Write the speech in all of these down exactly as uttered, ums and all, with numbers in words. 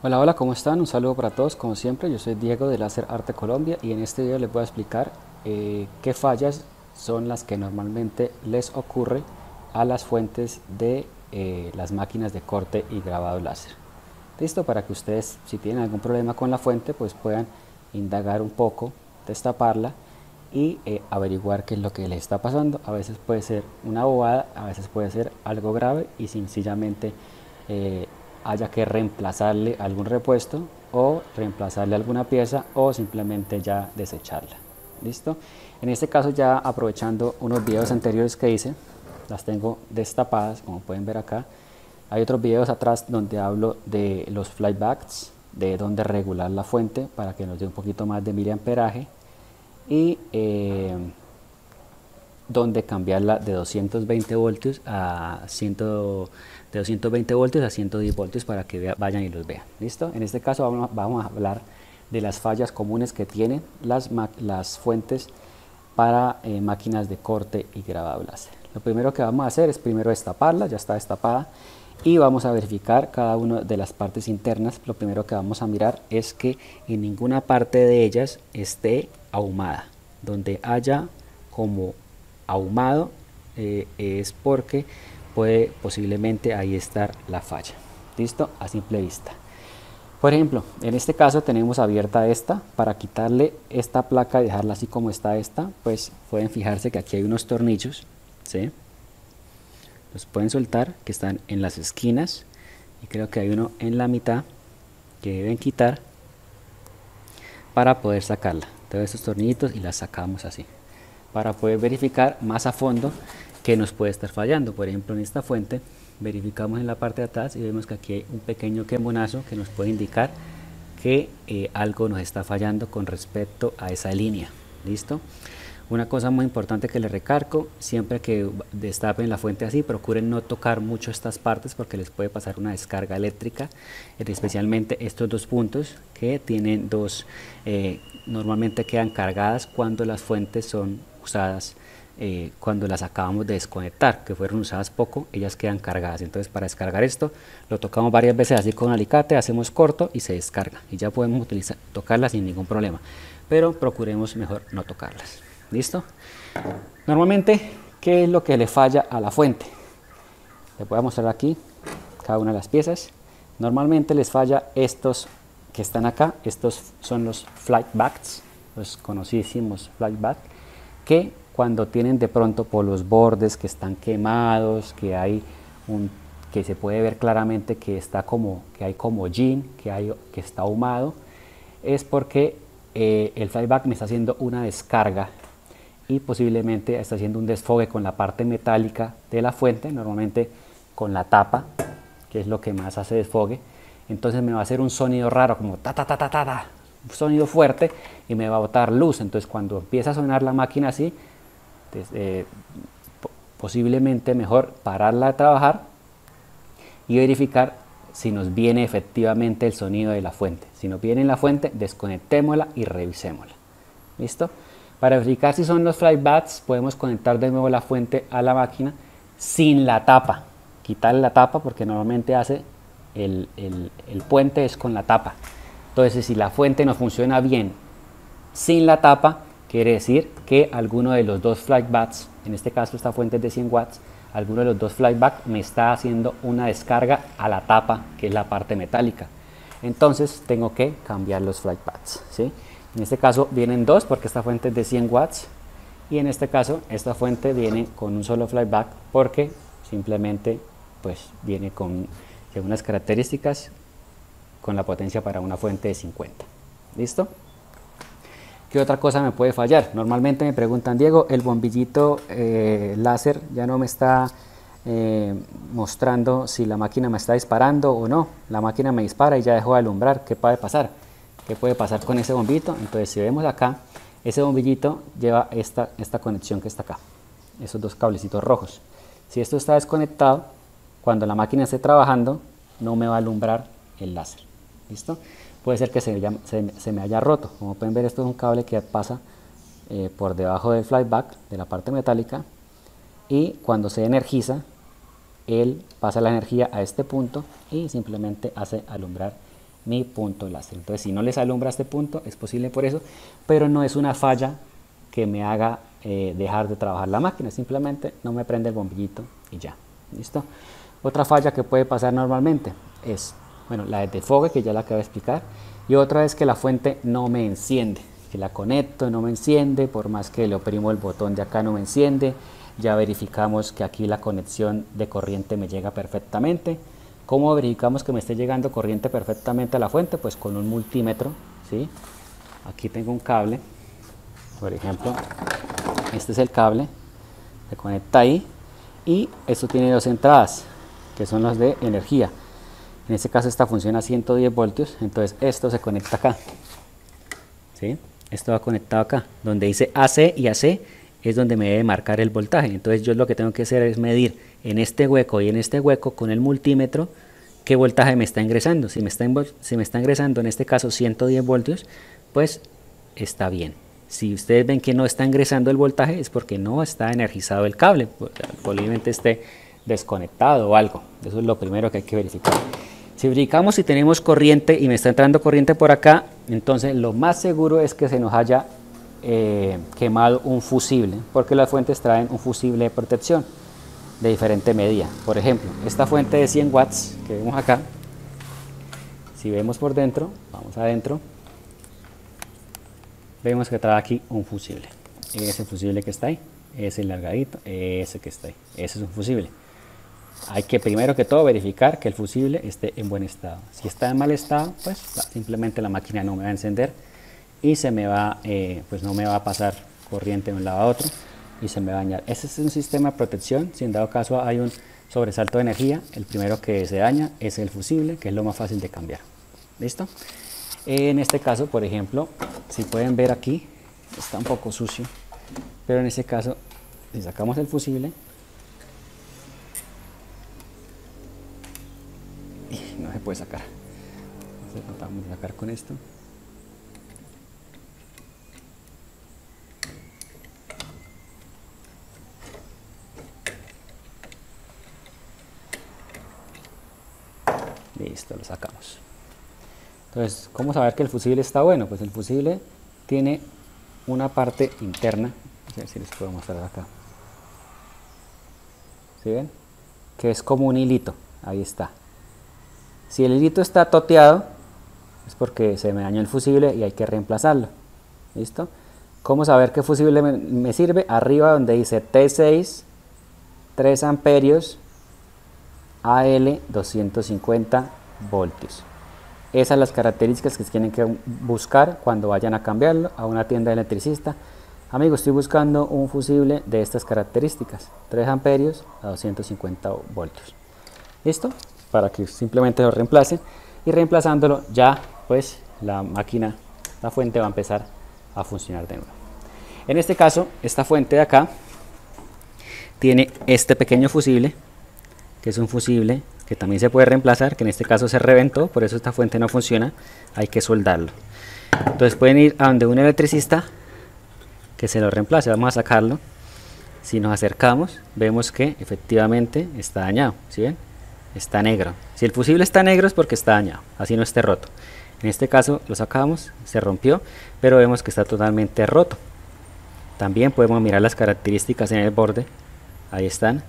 Hola, hola, ¿cómo están? Un saludo para todos, como siempre, yo soy Diego de Láser Arte Colombia y en este video les voy a explicar eh, qué fallas son las que normalmente les ocurre a las fuentes de eh, las máquinas de corte y grabado láser. Listo, para que ustedes, si tienen algún problema con la fuente, pues puedan indagar un poco, destaparla y eh, averiguar qué es lo que les está pasando. A veces puede ser una bobada, a veces puede ser algo grave y sencillamente eh, haya que reemplazarle algún repuesto o reemplazarle alguna pieza o simplemente ya desecharla. ¿Listo? En este caso, ya aprovechando unos videos anteriores que hice, las tengo destapadas, como pueden ver acá. Hay otros videos atrás donde hablo de los flybacks, de dónde regular la fuente para que nos dé un poquito más de miliamperaje y eh, donde cambiarla de doscientos veinte voltios a cien, de doscientos veinte voltios a ciento diez voltios para que vea, vayan y los vean. ¿Listo? En este caso vamos, vamos a hablar de las fallas comunes que tienen las, las fuentes para eh, máquinas de corte y grabado láser. Lo primero que vamos a hacer es primero destaparla, ya está destapada, y vamos a verificar cada una de las partes internas. Lo primero que vamos a mirar es que en ninguna parte de ellas esté ahumada. Donde haya como ahumado eh, es porque puede posiblemente ahí estar la falla. ¿Listo? A simple vista. Por ejemplo, en este caso tenemos abierta esta. Para quitarle esta placa y dejarla así como está esta, pues pueden fijarse que aquí hay unos tornillos, ¿sí? Los pueden soltar, que están en las esquinas, y creo que hay uno en la mitad que deben quitar para poder sacarla. Todos estos tornillitos y las sacamos así, para poder verificar más a fondo qué nos puede estar fallando. Por ejemplo, en esta fuente verificamos en la parte de atrás y vemos que aquí hay un pequeño quemonazo que nos puede indicar que eh, algo nos está fallando con respecto a esa línea. ¿Listo? Una cosa muy importante que les recargo: siempre que destapen la fuente así, procuren no tocar mucho estas partes porque les puede pasar una descarga eléctrica, especialmente estos dos puntos que tienen dos, eh, normalmente quedan cargadas cuando las fuentes son usadas. Eh, cuando las acabamos de desconectar, que fueron usadas poco, ellas quedan cargadas. Entonces, para descargar esto lo tocamos varias veces así con un alicate, hacemos corto y se descarga, y ya podemos utilizar, tocarlas sin ningún problema, pero procuremos mejor no tocarlas. ¿Listo? Normalmente, ¿qué es lo que le falla a la fuente? Les voy a mostrar aquí cada una de las piezas. Normalmente les falla estos que están acá. Estos son los flybacks, los conocidísimos flybacks, que cuando tienen de pronto por los bordes que están quemados, que hay un, que se puede ver claramente que está como, que hay como hollín, que hay, que está ahumado, es porque eh, el flyback me está haciendo una descarga y posiblemente está haciendo un desfogue con la parte metálica de la fuente, normalmente con la tapa, que es lo que más hace desfogue. Entonces me va a hacer un sonido raro, como ta ta ta ta ta, ta, un sonido fuerte, y me va a botar luz. Entonces cuando empieza a sonar la máquina así, pues, eh, posiblemente mejor pararla de trabajar y verificar si nos viene efectivamente el sonido de la fuente. Si nos viene en la fuente, desconectémosla y revisémosla. ¿Listo? Para verificar si son los flybacks, podemos conectar de nuevo la fuente a la máquina sin la tapa. Quitarle la tapa porque normalmente hace el, el, el puente es con la tapa. Entonces, si la fuente no funciona bien sin la tapa, quiere decir que alguno de los dos flybacks, en este caso esta fuente es de cien watts, alguno de los dos flybacks me está haciendo una descarga a la tapa, que es la parte metálica. Entonces tengo que cambiar los flybacks, ¿sí? En este caso vienen dos porque esta fuente es de cien watts, y en este caso esta fuente viene con un solo flyback porque simplemente pues viene con unas características con la potencia para una fuente de cincuenta. ¿Listo? ¿Qué otra cosa me puede fallar? Normalmente me preguntan: Diego, el bombillito eh, láser ya no me está eh, mostrando si la máquina me está disparando o no. La máquina me dispara y ya dejó de alumbrar. ¿Qué puede pasar? ¿Qué puede pasar con ese bombillito? Entonces, si vemos acá, ese bombillito lleva esta, esta conexión que está acá, esos dos cablecitos rojos. Si esto está desconectado, cuando la máquina esté trabajando, no me va a alumbrar el láser. ¿Listo? Puede ser que se, se, se me haya roto. Como pueden ver, esto es un cable que pasa eh, por debajo del flyback, de la parte metálica, y cuando se energiza, él pasa la energía a este punto y simplemente hace alumbrar mi punto láser. Entonces si no les alumbra este punto es posible por eso, pero no es una falla que me haga eh, dejar de trabajar la máquina, simplemente no me prende el bombillito y ya. ¿Listo? Otra falla que puede pasar normalmente es, bueno, la de desfogue, que ya la acabo de explicar, y otra es que la fuente no me enciende, que la conecto, no me enciende, por más que le oprimo el botón de acá no me enciende. Ya verificamos que aquí la conexión de corriente me llega perfectamente. ¿Cómo verificamos que me esté llegando corriente perfectamente a la fuente? Pues con un multímetro, ¿sí? Aquí tengo un cable, por ejemplo, este es el cable, se conecta ahí, y esto tiene dos entradas, que son las de energía. En este caso esta funciona a ciento diez voltios, entonces esto se conecta acá, ¿sí? Esto va conectado acá, donde dice A C y A C es donde me debe marcar el voltaje. Entonces yo lo que tengo que hacer es medir en este hueco y en este hueco con el multímetro qué voltaje me está ingresando. Si me está, si me está ingresando en este caso ciento diez voltios, pues está bien. Si ustedes ven que no está ingresando el voltaje es porque no está energizado el cable, posiblemente esté desconectado o algo. Eso es lo primero que hay que verificar. Si verificamos si tenemos corriente y me está entrando corriente por acá, entonces lo más seguro es que se nos haya eh, quemado un fusible, porque las fuentes traen un fusible de protección de diferente medida. Por ejemplo, esta fuente de cien watts que vemos acá, si vemos por dentro, vamos adentro, vemos que trae aquí un fusible. Ese fusible que está ahí, ese largadito, ese que está ahí, ese es un fusible. Hay que primero que todo verificar que el fusible esté en buen estado. Si está en mal estado, pues simplemente la máquina no me va a encender y se me va, eh, pues no me va a pasar corriente de un lado a otro y se me va a dañar. Ese es un sistema de protección. Si en dado caso hay un sobresalto de energía, el primero que se daña es el fusible, que es lo más fácil de cambiar. ¿Listo? En este caso, por ejemplo, si pueden ver aquí, está un poco sucio, pero en este caso, si sacamos el fusible, no se puede sacar. Entonces tratamos de sacar con esto. Listo, lo sacamos. Entonces, ¿cómo saber que el fusible está bueno? Pues el fusible tiene una parte interna, a ver si les puedo mostrar acá. ¿Sí ven? Que es como un hilito, ahí está. Si el hilito está toteado, es porque se me dañó el fusible y hay que reemplazarlo. ¿Listo? ¿Cómo saber qué fusible me, me sirve? Arriba donde dice T seis, tres amperios, A L doscientos cincuenta voltios. Esas son las características que tienen que buscar cuando vayan a cambiarlo a una tienda de electricista. Amigos, estoy buscando un fusible de estas características, tres amperios a doscientos cincuenta voltios. ¿Listo? Para que simplemente lo reemplacen, y reemplazándolo ya pues la máquina, la fuente va a empezar a funcionar de nuevo. En este caso, esta fuente de acá tiene este pequeño fusible, que es un fusible que también se puede reemplazar, que en este caso se reventó, por eso esta fuente no funciona, hay que soldarlo. Entonces pueden ir a donde un electricista que se lo reemplace. Vamos a sacarlo. Si nos acercamos, vemos que efectivamente está dañado, ¿sí ven? Está negro. Si el fusible está negro es porque está dañado, así no esté roto. En este caso lo sacamos, se rompió, pero vemos que está totalmente roto. También podemos mirar las características en el borde, ahí están.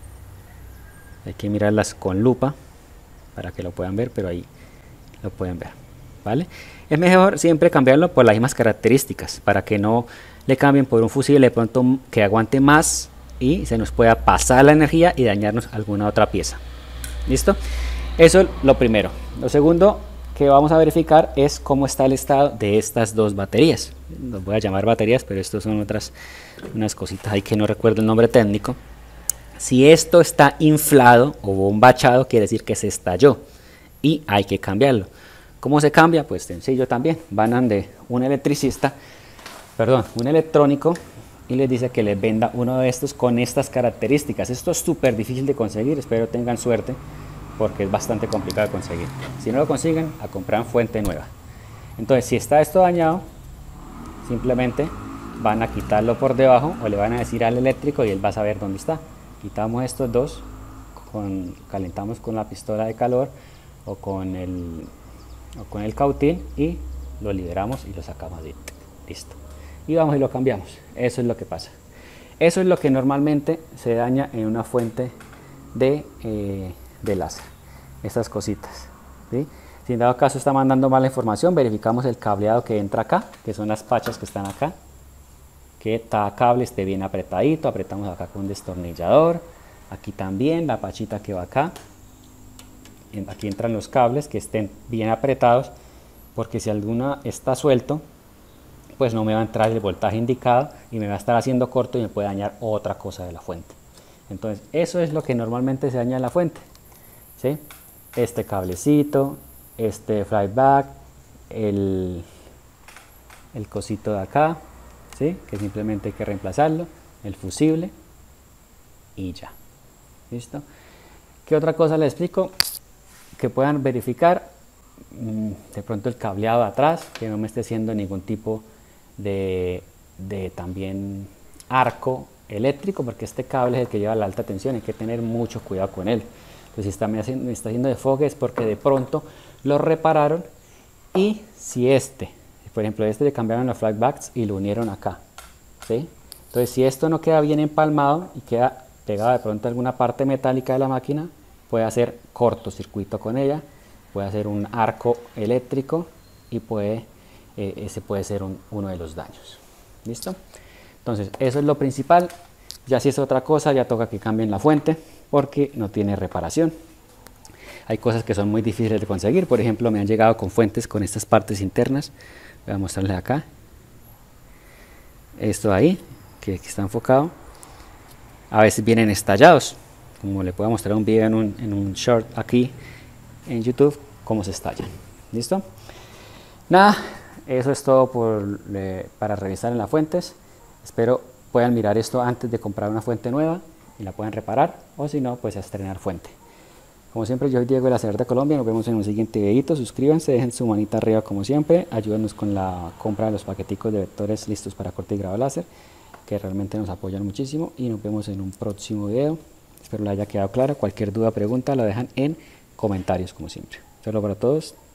Hay que mirarlas con lupa para que lo puedan ver, pero ahí lo pueden ver, ¿vale? Es mejor siempre cambiarlo por las mismas características, para que no le cambien por un fusible de pronto que aguante más y se nos pueda pasar la energía y dañarnos alguna otra pieza. ¿Listo? Eso es lo primero. Lo segundo que vamos a verificar es cómo está el estado de estas dos baterías. Los voy a llamar baterías, pero estos son otras unas cositas ahí que no recuerdo el nombre técnico. Si esto está inflado o bombachado, quiere decir que se estalló y hay que cambiarlo. ¿Cómo se cambia? Pues sencillo también. Van ante un electricista, perdón, un electrónico, y les dice que les venda uno de estos con estas características. Esto es súper difícil de conseguir, espero tengan suerte, porque es bastante complicado de conseguir. Si no lo consiguen, a comprar fuente nueva. Entonces, si está esto dañado, simplemente van a quitarlo por debajo o le van a decir al eléctrico y él va a saber dónde está. Quitamos estos dos, con, calentamos con la pistola de calor o con el, o con el cautín y lo liberamos y lo sacamos así, listo, y vamos y lo cambiamos. Eso es lo que pasa. Eso es lo que normalmente se daña en una fuente de, eh, de láser, estas cositas, ¿sí? Si en dado caso está mandando mala información, verificamos el cableado que entra acá, que son las pachas que están acá, que cada cable esté bien apretadito, apretamos acá con un destornillador, aquí también la pachita que va acá, aquí entran los cables que estén bien apretados, porque si alguna está suelto, pues no me va a entrar el voltaje indicado y me va a estar haciendo corto y me puede dañar otra cosa de la fuente. Entonces eso es lo que normalmente se daña en la fuente, ¿sí? Este cablecito, este flyback, el, el cosito de acá, ¿sí? Que simplemente hay que reemplazarlo, el fusible y ya, ¿listo? ¿Qué otra cosa les explico? Que puedan verificar de pronto el cableado de atrás, que no me esté haciendo ningún tipo de, de también arco eléctrico, porque este cable es el que lleva la alta tensión, hay que tener mucho cuidado con él. Entonces si está, me, haciendo, me está haciendo desfogue es porque de pronto lo repararon, y si este, por ejemplo este le cambiaron los flybacks y lo unieron acá, ¿sí? Entonces si esto no queda bien empalmado y queda pegado de pronto a alguna parte metálica de la máquina, puede hacer cortocircuito con ella, puede hacer un arco eléctrico y puede, eh, ese puede ser un, uno de los daños. ¿Listo? Entonces eso es lo principal. Ya si es otra cosa, ya toca que cambien la fuente porque no tiene reparación. Hay cosas que son muy difíciles de conseguir. Por ejemplo, me han llegado con fuentes con estas partes internas. Voy a mostrarles acá. Esto ahí, que, que está enfocado. A veces vienen estallados. Como le puedo mostrar un video en un, en un short aquí en YouTube, cómo se estallan. ¿Listo? Nada, eso es todo por, le, para revisar en las fuentes. Espero puedan mirar esto antes de comprar una fuente nueva y la puedan reparar, o si no, pues a estrenar fuente. Como siempre, yo soy Diego de la Ser de Colombia. Nos vemos en un siguiente videito. Suscríbanse, dejen su manita arriba como siempre. Ayúdenos con la compra de los paqueticos de vectores listos para corte y grado láser, que realmente nos apoyan muchísimo. Y nos vemos en un próximo video. Espero les haya quedado claro. Cualquier duda o pregunta la dejan en comentarios como siempre. Saludos para todos.